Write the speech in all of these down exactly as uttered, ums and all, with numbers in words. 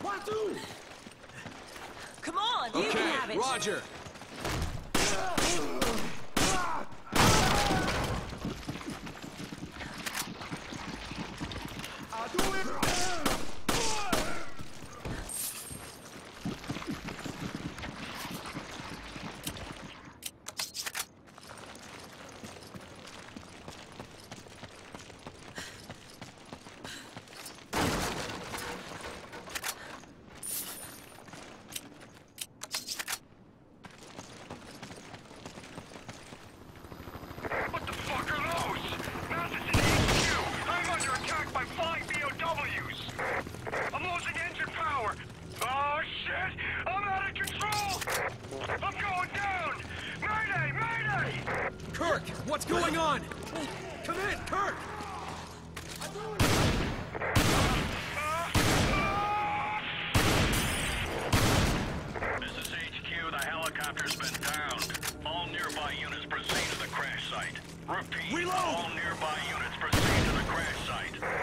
Come on, you Okay, can have it. Roger. I'll do it. Kirk, what's going on? Come in, Kirk! This is H Q. The helicopter's been downed. All nearby units proceed to the crash site. Repeat. Reload! All nearby units proceed to the crash site.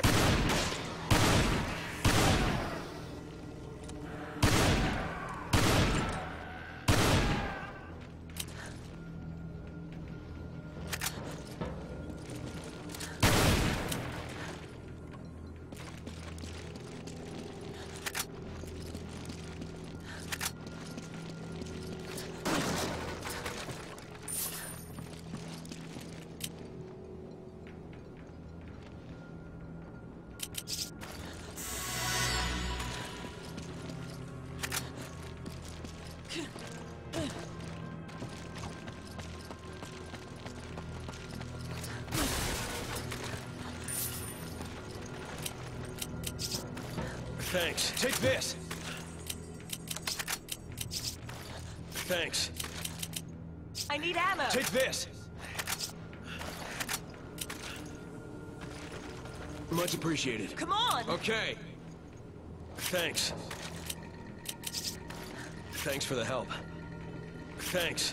Thanks. Take this. Thanks. I need ammo. Take this. Much appreciated. Come on. Okay. Thanks. Thanks for the help. Thanks.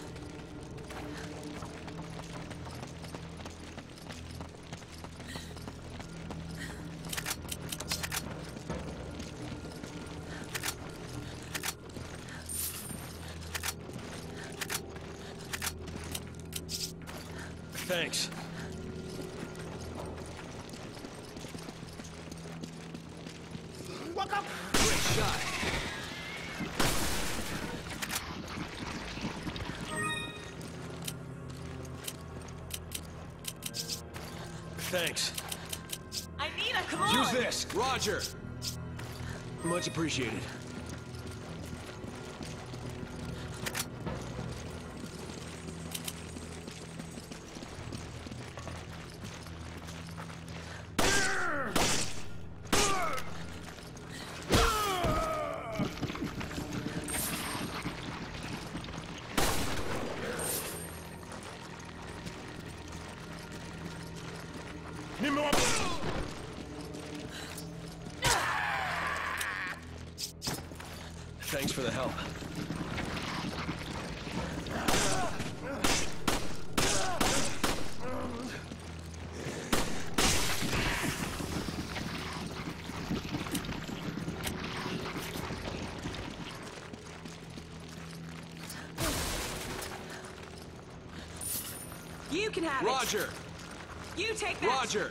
Thanks. Walk up. Great shot. Thanks. I need a come on. Use this. Roger. Much appreciated. Thanks for the help. You can have Roger. it. You take that. Roger.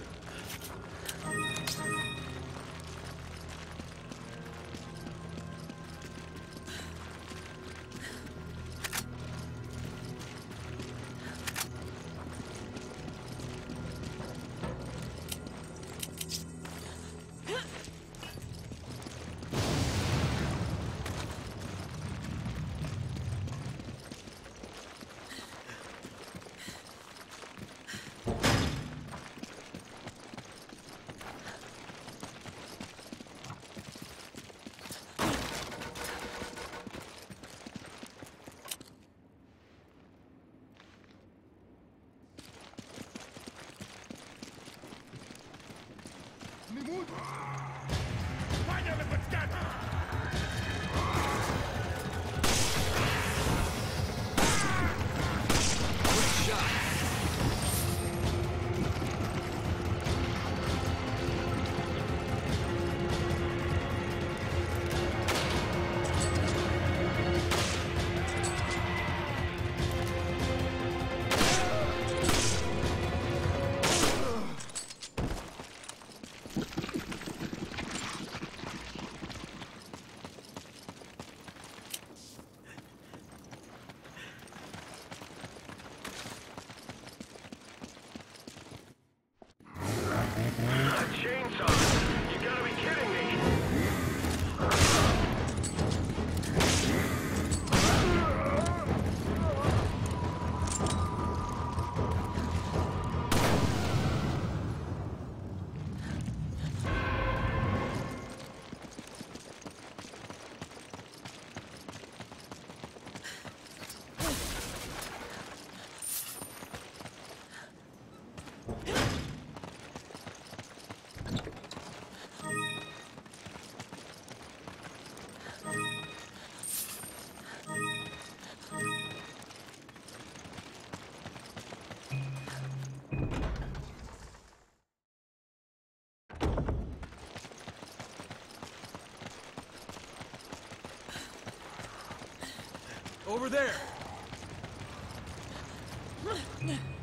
Over there.